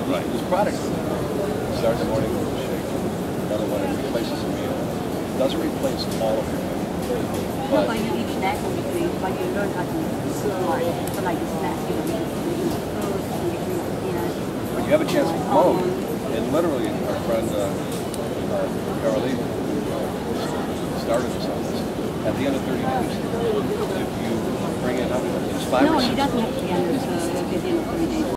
Right. There's products in there. Start the morning with a shake. Another one that replaces a meal. It doesn't replace all of your meal. But when you eat snack in between, when you learn how to eat smart, so like snack, you know, you eat fruits, you eat peanuts. When you have a chance to promote, and literally our friend Carolee started this on this. At the end of 30 days, if you bring in, it's 5 or 6. No, it doesn't have to be under the 30 days.